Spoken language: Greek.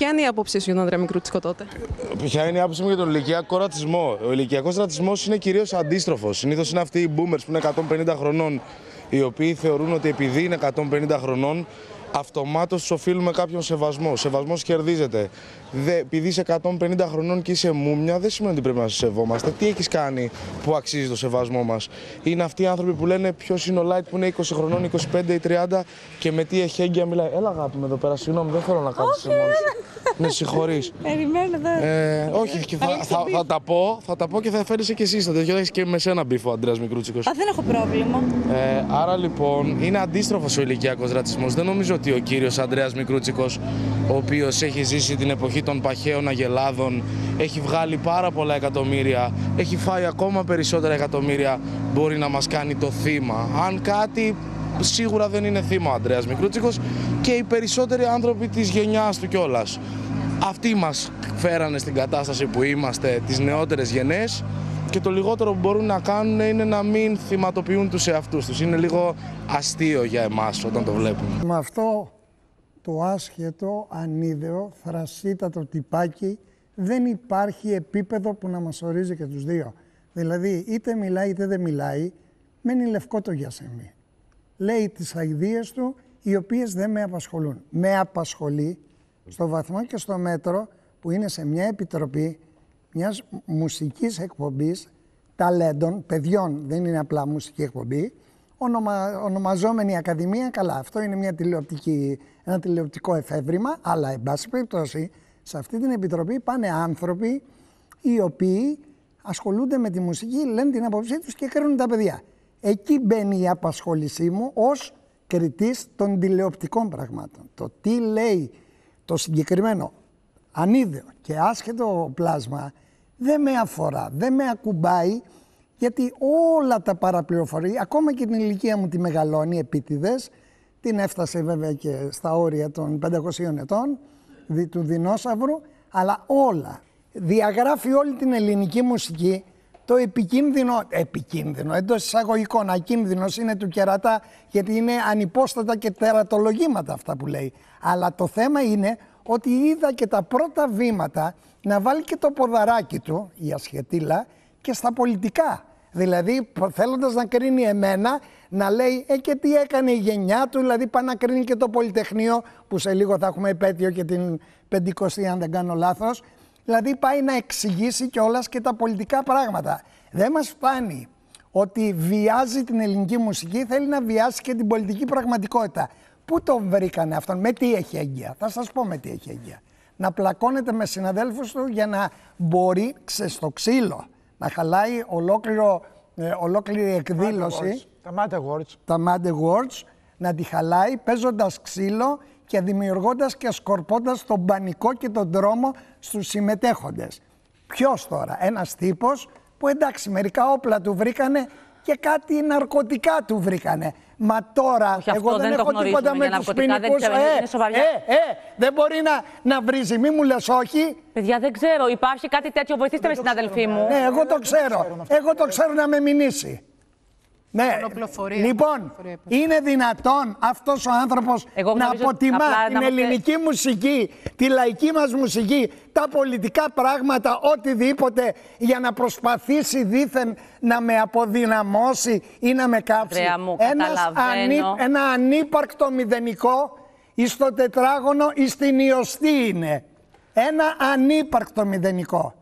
Ποια είναι η άποψή σου για τον Ανδρέα Μικρούτσικο τότε? Ποια είναι η άποψή μου για τον ηλικιακό ρατσισμό? Ο ηλικιακός ρατσισμός είναι κυρίως αντίστροφος. Συνήθως είναι αυτοί οι boomers που είναι 150 χρονών, οι οποίοι θεωρούν ότι επειδή είναι 150 χρονών, αυτομάτως τους οφείλουμε κάποιον σεβασμό. Ο σεβασμός κερδίζεται. Επειδή είσαι 150 χρονών και είσαι μούμια, δεν σημαίνει ότι πρέπει να σε σεβόμαστε. Τι έχεις κάνει που αξίζει το σεβασμό μας? Είναι αυτοί οι άνθρωποι που λένε ποιος είναι ο Light που είναι 20 χρονών, 25 ή 30 και με τι εχέγγυα μιλάει. Έλα, αγάπη μου εδώ πέρα, συγγνώμη, δεν θέλω να κάθεσαι μόνος. Με συγχωρείς. Περιμένω εδώ. Όχι, θα τα πω και θα φέρεις και εσύ στο τέτοιο. Έχεις και με σένα μπιφ ο Ανδρέας Μικρούτσικος. Δεν έχω πρόβλημα. Άρα λοιπόν είναι αντίστροφος ο ηλικιακός ρατσισμός. Δεν νομίζω ότι ο κύριος Ανδρέας Μικρούτσικος, ο οποίος έχει ζήσει την εποχή των παχαίων αγελάδων, έχει βγάλει πάρα πολλά εκατομμύρια, έχει φάει ακόμα περισσότερα εκατομμύρια, μπορεί να μας κάνει το θύμα. Αν κάτι, σίγουρα δεν είναι θύμα ο Ανδρέας Μικρούτσικος και οι περισσότεροι άνθρωποι της γενιάς του κιόλας. Αυτοί μας φέρανε στην κατάσταση που είμαστε, τις νεότερες γενναίες, και το λιγότερο που μπορούν να κάνουν είναι να μην θυματοποιούν τους εαυτούς τους. Είναι λίγο αστείο για εμάς όταν το βλέπουμε. Με αυτό το άσχετο, ανίδεο, θρασίτατο τυπάκι δεν υπάρχει επίπεδο που να μας ορίζει και τους δύο. Δηλαδή είτε μιλάει είτε δεν μιλάει, μένει λευκό το γιασεμί. Λέει τις αηδίες του οι οποίες δεν με απασχολούν. Με απασχολεί στο βαθμό και στο μέτρο που είναι σε μια επιτροπή μιας μουσικής εκπομπής ταλέντων, παιδιών, δεν είναι απλά μουσική εκπομπή, ονομαζόμενη Ακαδημία. Καλά, αυτό είναι ένα τηλεοπτικό εφεύρημα, αλλά εν πάση περιπτώσει σε αυτή την επιτροπή πάνε άνθρωποι οι οποίοι ασχολούνται με τη μουσική, λένε την άποψή τους και κρίνουν τα παιδιά. Εκεί μπαίνει η απασχόλησή μου ως κριτής των τηλεοπτικών πραγμάτων. Το τι λέει το συγκεκριμένο ανίδεο και άσχετο πλάσμα δεν με αφορά, δεν με ακουμπάει, γιατί όλα τα παραπληροφορεί, ακόμα και την ηλικία μου τη μεγαλώνει επίτηδες, την έφτασε βέβαια και στα όρια των 500 ετών, του δεινόσαυρου, αλλά όλα. Διαγράφει όλη την ελληνική μουσική, το επικίνδυνο, εντός εισαγωγικών, ακίνδυνος είναι του κερατά, γιατί είναι ανυπόστατα και τερατολογήματα αυτά που λέει. Αλλά το θέμα είναι ότι είδα και τα πρώτα βήματα να βάλει και το ποδαράκι του, η ασχετήλα, και στα πολιτικά. Δηλαδή, θέλοντας να κρίνει εμένα, να λέει και τι έκανε η γενιά του, δηλαδή πάει να κρίνει και το Πολυτεχνείο, που σε λίγο θα έχουμε επέτειο και την 50η, αν δεν κάνω λάθος. Δηλαδή πάει να εξηγήσει κιόλας και τα πολιτικά πράγματα. Δεν μας φτάνει ότι βιάζει την ελληνική μουσική, θέλει να βιάσει και την πολιτική πραγματικότητα. Πού το βρήκανε αυτόν, με τι έχει έγκυα? Θα σας πω με τι έχει έγκυα. Να πλακώνεται με συναδέλφους του για να μπορεί στο ξύλο να χαλάει ολόκληρη εκδήλωση. Τα Mad Awards, να τη χαλάει παίζοντας ξύλο και δημιουργώντας και σκορπώντας τον πανικό και τον τρόμο στους συμμετέχοντες. Ποιος τώρα? Ένας τύπος που εντάξει μερικά όπλα του βρήκανε και κάτι ναρκωτικά του βρήκανε. Μα τώρα εγώ δεν έχω τίποτα με τους ποινικούς. Δεν μπορεί να βρίζει, μη μου λες όχι. Παιδιά, δεν ξέρω, υπάρχει κάτι τέτοιο, βοηθήστε με συνάδελφοί μου. Ναι, εγώ το ξέρω. Εγώ το ξέρω να με μηνύσει. Ναι, λοιπόν, είναι δυνατόν αυτός ο άνθρωπος να αποτιμά την ελληνική μουσική, τη λαϊκή μας μουσική, τα πολιτικά πράγματα, οτιδήποτε, για να προσπαθήσει δήθεν να με αποδυναμώσει ή να με κάψει? Ένα ανύπαρκτο μηδενικό εις το τετράγωνο εις την ιωστή είναι. Ένα ανύπαρκτο μηδενικό.